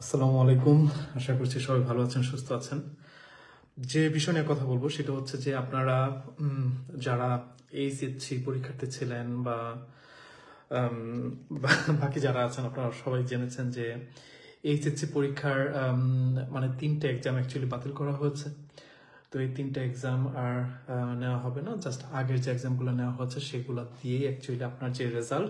আসসালামু আলাইকুম। আশা করছি সবাই ভালো আছেন, সুস্থ আছেন। যে বিষয় নিয়ে কথা বলবো সেটা হচ্ছে যে আপনারা যারা এইচএসসি পরীক্ষার্থী ছিলেন বা বাকি যারা আছেন আপনারা সবাই জেনেছেন যে এইচএসসি পরীক্ষার মানে 3টে এক্সাম অ্যাকচুয়ালি বাতিল করা হয়েছে। তো এই 3টে এক্সাম আর নেওয়া হবে না, জাস্ট আগের যে এক্সামগুলো নেওয়া হচ্ছে সেগুলো দিয়ে অ্যাকচুয়ালি আপনার যে রেজাল্ট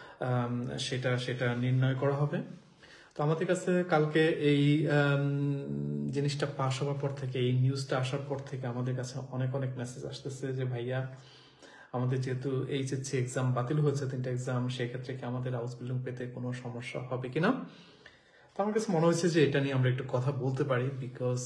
সেটা নির্ণয় করা হবে। তো আমাদের কাছে কালকে এই জিনিসটা পাস হওয়ার পর থেকে, এই নিউজটা আসার পর থেকে আমাদের কাছে অনেক অনেক মেসেজ আসতেছে যে ভাইয়া আমাদের যেহেতু এইচএসসি এক্সাম বাতিল হয়েছে 3টে এক্সাম, সেক্ষেত্রে কি আমাদের হাউস বিল্ডিং পেতে কোনো সমস্যা হবে কিনা। তো আমার কাছে মনে হয়েছে যে এটা নিয়ে আমরা একটু কথা বলতে পারি, বিকজ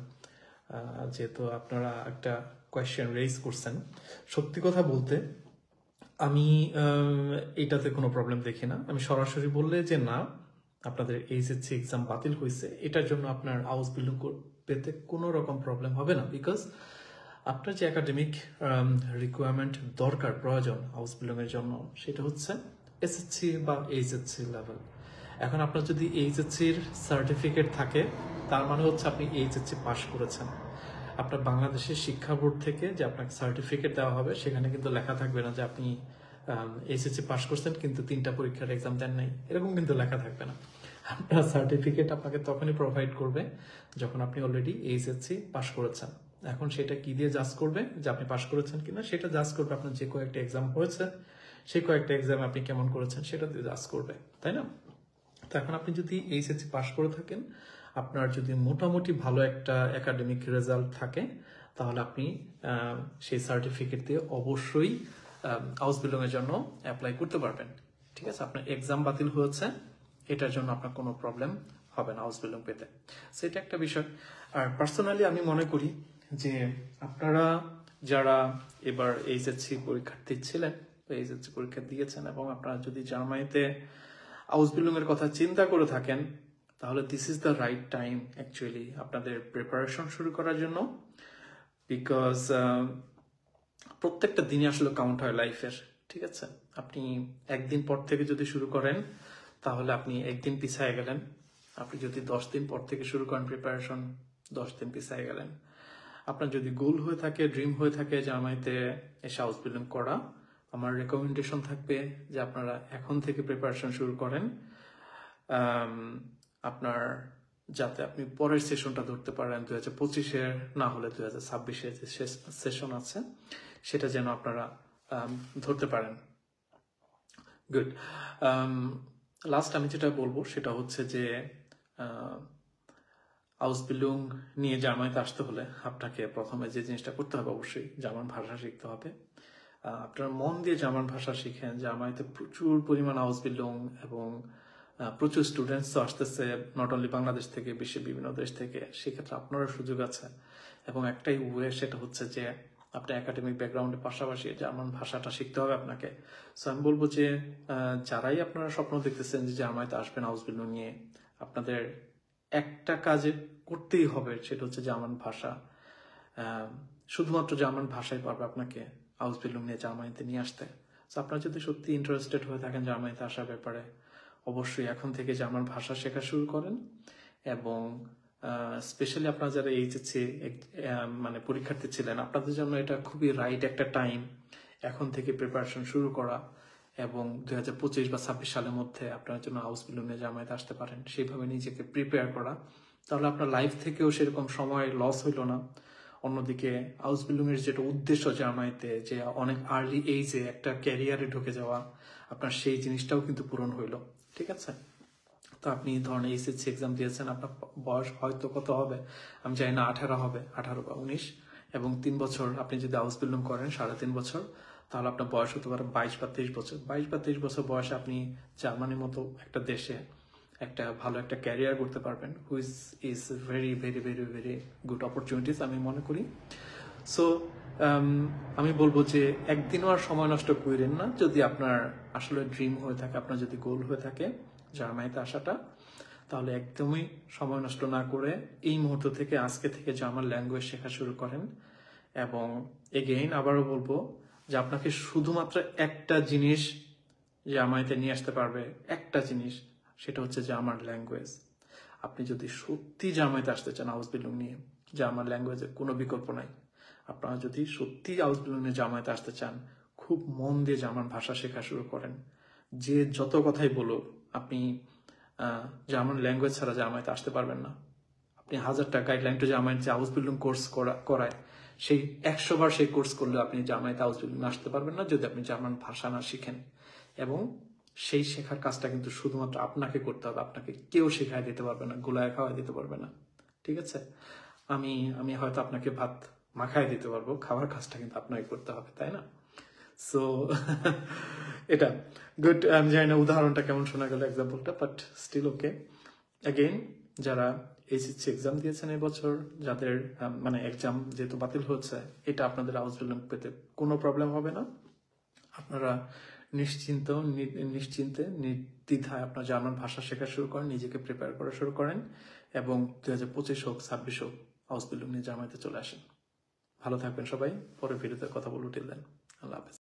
যেহেতু আপনারা একটা কোয়েশ্চেন রেজ করছেন। সত্যি কথা বলতে আমি এটাতে কোনো প্রবলেম দেখি না। আমি সরাসরি বললে যে না, আপনাদের এইচএসসি এক্সাম বাতিল হয়েছে, এটার জন্য আপনার হাউস বিল্ডিং পেতে কোনো রকম প্রবলেম হবে না, বিকজ আপনার যে একাডেমিক রিকোয়ারমেন্ট দরকার, প্রয়োজন হাউস বিল্ডিং এর জন্য, সেটা হচ্ছে এসএসসি বা এইচএসসি লেভেল। এখন আপনার যদি এইচএসসির সার্টিফিকেট থাকে, তার মানে হচ্ছে আপনি এইচএসসি পাস করেছেন। আপনার বাংলাদেশের শিক্ষা বোর্ড থেকে যে আপনাকে সার্টিফিকেট দেওয়া হবে, সেখানে কিন্তু লেখা থাকবে না যে আপনি এইচএসসি পাস করছেন কিন্তু 3টা পরীক্ষার এক্সাম দেন নাই, এরকম কিন্তু লেখা থাকবে না। আপনার সার্টিফিকেট আপনাকে তখনই প্রোভাইড করবে যখন আপনি অলরেডি এইচএসসি পাস করেছেন। এখন সেটা কি দিয়ে জাজ করবে যে আপনি পাস করেছেন কিনা, সেটা জাজ করবে আপনার যে কয়েকটা এক্সাম হয়েছে, সেই কয়েকটা এক্সাম আপনি কেমন করেছেন সেটা দিয়ে জাজ করবে, তাই না? তো এখন আপনি যদি এইচএসসি পাস করে থাকেন, আপনার যদি মোটামুটি ভালো একটা একাডেমিক রেজাল্ট থাকে, তাহলে আপনি সেই সার্টিফিকেট দিয়ে অবশ্যই হাউস বিল্ডিং এর জন্য অ্যাপ্লাই করতে পারবেন। ঠিক আছে, আপনার এক্সাম বাতিল হয়েছে, এটার জন্য আপনার কোনো প্রবলেম হবে না হাউস বিল্ডিং পেতে। সেটা একটা বিষয়। আর পার্সোনালি আমি মনে করি যে আপনারা যারা এবার এইচএসসি পরীক্ষার্থী ছিলেন, এইচএসসি পরীক্ষা দিয়েছেন, এবং আপনারা যদি জার্মানিতে হাউস বিল্ডিং এর কথা চিন্তা করে থাকেন, তাহলে this is the right time actually আপনাদের প্রিপারেশন শুরু করার জন্য। বিকজ প্রত্যেকটা দিনই আসলে কাউন্ট হয় লাইফের। ঠিক আছে, আপনি একদিন পর থেকে যদি শুরু করেন, তাহলে আপনি একদিন পিছায় গেলেন। আপনি যদি 10 দিন পর থেকে শুরু করেন প্রিপারেশন, 10 দিন পিছায় গেলেন। আপনার যদি গোল হয়ে থাকে, ড্রিম হয়ে থাকে জার্মানিতে এসে হাউস বিল্ডিং করা, আমার রেকমেন্ডেশন থাকবে যে আপনারা এখন থেকে প্রিপারেশন শুরু করেন, আপনার যাতে আপনি পরের সেশনটা ধরতে পারেন 2025-এর, না হলে 2026-এর যে সেশন আছে সেটা যেন আপনারা ধরতে পারেন। গুড। লাস্ট আমি যেটা বলবো সেটা হচ্ছে যে হাউস বিল্ডিং নিয়ে জার্মানিতে আসতে হলে আপনাকে প্রথমে যে জিনিসটা করতে হবে, অবশ্যই জার্মান ভাষা শিখতে হবে। আপনার মন দিয়ে জার্মান ভাষা শিখেন। জার্মানিতে প্রচুর পরিমাণ হাউস বিল্ডিং এবং প্রচুর স্টুডেন্টস আসতেছে, নট অনলি বাংলাদেশ থেকে, বিশ্বের বিভিন্ন দেশ থেকে। সেক্ষেত্রে আপনারও সুযোগ আছে, এবং একটাই ওয়ে, সেটা হচ্ছে যে আপনার একাডেমিক ব্যাকগ্রাউন্ডের পাশাপাশি জার্মান ভাষাটা শিখতে হবে আপনাকে। সো আমি বলবো যে যারাই আপনারা স্বপ্ন দেখতেছেন যে জার্মানিতে আসবেন হাউস বিল্ডিং নিয়ে, আপনাদের একটা কাজে করতেই হবে, সেটা হচ্ছে জার্মান ভাষা। শুধুমাত্র জার্মান ভাষাই পারবে আপনাকে হাউস বিল্ডিং নিয়ে জার্মানিতে নিয়ে আসতে। সো আপনারা যদি সত্যি ইন্টারেস্টেড হয়ে থাকেন জার্মানিতে আসার ব্যাপারে, অবশ্যই এখন থেকে জার্মান ভাষা শেখা শুরু করেন। এবং স্পেশালি আপনারা যারা এইচএসসি মানে পরীক্ষার্থী ছিলেন, আপনাদের জন্য এটা খুবই রাইট একটা টাইম এখন থেকে প্রিপারেশন শুরু করা, এবং 2025 বা 26 সালের মধ্যে আপনার জন্য হাউস বিল্ডিং নিয়ে জার্মানিতে আসতে পারেন, সেইভাবে নিজেকে প্রিপেয়ার করা। তাহলে আপনার লাইফ থেকেও সেরকম সময় লস হইল না। অন্যদিকে হাউস বিল্ডিং এর যেটা উদ্দেশ্য জার্মানিতে, যে অনেক আর্লি এইজে একটা ক্যারিয়ারে ঢুকে যাওয়া, আপনার সেই জিনিসটাও কিন্তু পূরণ হইল। ঠিক আছে, তো আপনি ধরেন এইচএসসি এক্সাম দিয়েছেন, আপনার বয়স হয়তো কত হবে আমি জানি না, 18 হবে, 18 বা 19, এবং 3 বছর আপনি যদি হাউস বিল্ডিং করেন 3.5 বছর, তাহলে আপনার বয়স হতে পারে 22 বা 23 বছর। 22 বা 23 বছর বয়সে আপনি জার্মানির মতো একটা দেশে একটা ভালো একটা ক্যারিয়ার করতে পারবেন, which is very very very very good opportunities আমি মনে করি। সো আমি বলবো যে একদিনও আর সময় নষ্ট করেন না। যদি আপনার আসলে ড্রিম হয়ে থাকে, আপনার যদি গোল হয়ে থাকে জার্মানিতে আসাটা, তাহলে একদমই সময় নষ্ট না করে এই মুহূর্ত থেকে, আজকে থেকে জার্মান ল্যাঙ্গুয়েজ শেখা শুরু করেন। এবং এগেইন আবারও বলবো যে আপনাকে শুধুমাত্র একটা জিনিস জার্মানিতে নিয়ে আসতে পারবে, একটা জিনিস, সেটা হচ্ছে জার্মান ল্যাঙ্গুয়েজ। আপনি যদি সত্যি জার্মানিতে আসতে চান আউসবিল্ডিং নিয়ে, জার্মান ল্যাঙ্গুয়েজের কোনো বিকল্প নাই, আপনারা যদি সত্যি আউসবিল্ডিং নিয়ে জার্মানিতে আসতে চান, খুব মন দিয়ে জার্মান ভাষা শেখা শুরু করেন। যে যত কথাই বলুক, আপনি জার্মান ল্যাঙ্গুয়েজ ছাড়া জার্মানিতে আসতে পারবেন না। আপনি 1000টা গাইডলাইন টু জার্মানিতে যে আউসবিল্ডিং কোর্স করায়, সেই 100 বার সেই কোর্স করলে আপনি জার্মানিতে আউসবিল্ডিং আসতে পারবেন না যদি আপনি জার্মান ভাষা না শিখেন। এবং সেই শেখার কাজটা কিন্তু শুধুমাত্র আপনাকে করতে হবে, আপনাকে কেউ শেখায় দিতে পারবে না, গোলায় খাওয়াই দিতে পারবে না। ঠিক আছে? আমি হয়তো আপনাকে ভাত মাখায় দিতে পারবো, খাওয়ার কাজটা কিন্তু আপনাকে করতে হবে, তাই না? সো এটা গুড। আমি জানি না উদাহরণটা কেমন শোনা গেল, এক্সাম্পলটা, বাট স্টিল ওকে। অ্যাগেইন, যারা এইচএসসি এক্সাম দিয়েছেন এবছর, যাদের মানে এক্সাম যেহেতু বাতিল হচ্ছে, এটা আপনাদের আউসবিল্ডিং পেতে কোনো প্রবলেম হবে না। আপনারা নিশ্চিন্তে নির্দ্বিধায় আপনার জার্মান ভাষা শেখা শুরু করেন, নিজেকে প্রিপেয়ার করা শুরু করেন, এবং 2025 হোক 26 হোক আউসবিল্ডিং নিয়ে জার্মানিতে চলে আসেন। ভালো থাকবেন সবাই, পরে ভিডিওতে কথা বলবো। টিল দেন, আল্লাহ হাফেজ।